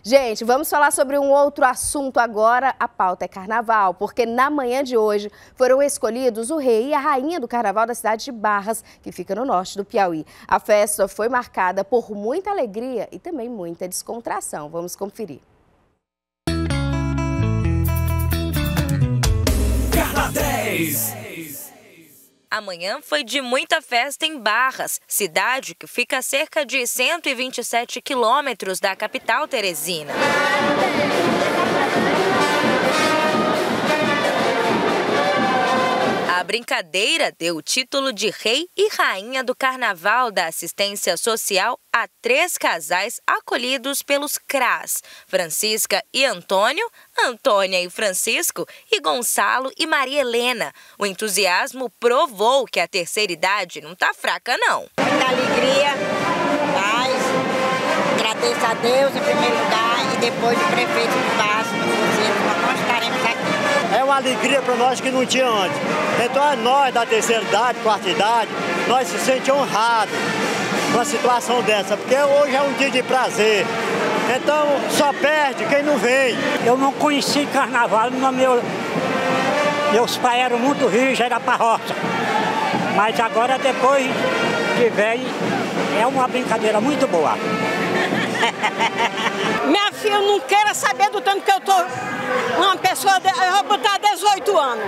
Gente, vamos falar sobre um outro assunto agora. A pauta é carnaval, porque na manhã de hoje foram escolhidos o rei e a rainha do carnaval da cidade de Barras, que fica no norte do Piauí. A festa foi marcada por muita alegria e também muita descontração. Vamos conferir. Carna 10. Amanhã foi de muita festa em Barras, cidade que fica a cerca de 127 quilômetros da capital teresina. A brincadeira deu o título de rei e rainha do carnaval da assistência social a 3 casais acolhidos pelos CRAS, Francisca e Antônio, Antônia e Francisco e Gonçalo e Maria Helena. O entusiasmo provou que a terceira idade não tá fraca, não. Muita alegria, paz, agradeço a Deus em primeiro lugar e depois o prefeito de Barras, nós estaremos aqui. É uma alegria para nós que não tinha antes. Então nós da terceira idade, quarta idade, nós se sentimos honrados com uma situação dessa, porque hoje é um dia de prazer. Então só perde quem não vem. Eu não conheci carnaval, meus pais eram muito rígidos, era pra roça. Mas agora depois que vem, é uma brincadeira muito boa. Minha filha não queira saber do tanto que eu tô uma pessoa, eu vou botar 18 anos.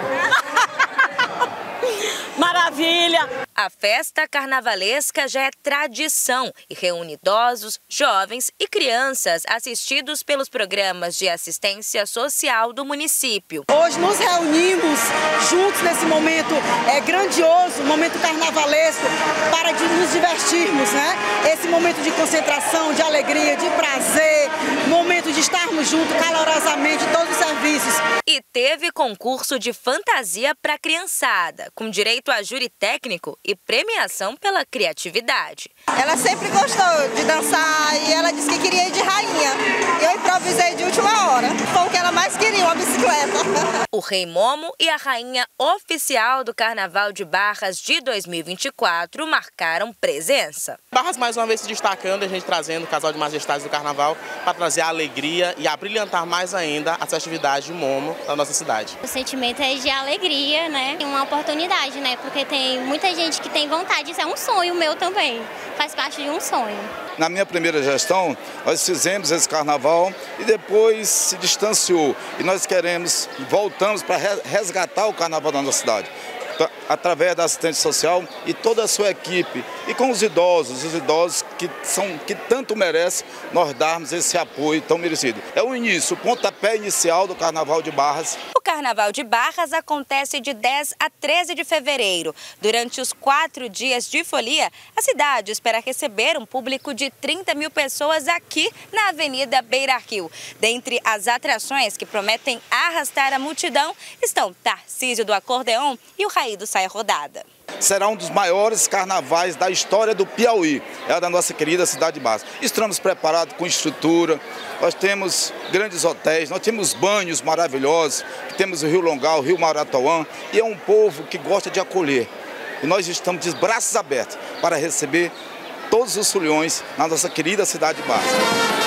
Maravilha! A festa carnavalesca já é tradição e reúne idosos, jovens e crianças assistidos pelos programas de assistência social do município. Hoje nos reunimos juntos nesse momento grandioso, momento carnavalesco, para nos divertirmos, né? Esse momento de concentração, de alegria, de prazer, momento de estarmos juntos calorosamente em todos os serviços. E teve concurso de fantasia para criançada, com direito a júri técnico e premiação pela criatividade. Ela sempre gostou de dançar e ela disse que queria ir de rainha. Eu improvisei de última hora. Foi o que ela mais queria, uma bicicleta. O Rei Momo e a rainha oficial do Carnaval de Barras de 2024 marcaram presença. Barras mais uma vez se destacando, a gente trazendo o casal de majestades do Carnaval para trazer a alegria e a brilhantar mais ainda as festividades de Momo da nossa cidade. O sentimento é de alegria, né? Uma oportunidade, né? Porque tem muita gente que tem vontade, isso é um sonho meu também, faz parte de um sonho. Na minha primeira gestão, nós fizemos esse carnaval e depois se distanciou. E nós voltamos para resgatar o carnaval da nossa cidade, através da assistente social e toda a sua equipe. E com os idosos que tanto merecem nós darmos esse apoio tão merecido. É o início, o pontapé inicial do Carnaval de Barras. O Carnaval de Barras acontece de 10 a 13 de fevereiro. Durante os 4 dias de folia, a cidade espera receber um público de 30 mil pessoas aqui na Avenida Beira Rio. Dentre as atrações que prometem arrastar a multidão estão Tarcísio do Acordeon e o Raí do Saia Rodada. Será um dos maiores carnavais da história do Piauí, é da nossa querida cidade de Barras. Estamos preparados com estrutura, nós temos grandes hotéis, nós temos banhos maravilhosos, temos o Rio Longal, o Rio Maratoã, e é um povo que gosta de acolher. E nós estamos de braços abertos para receber todos os foliões na nossa querida cidade de Barras.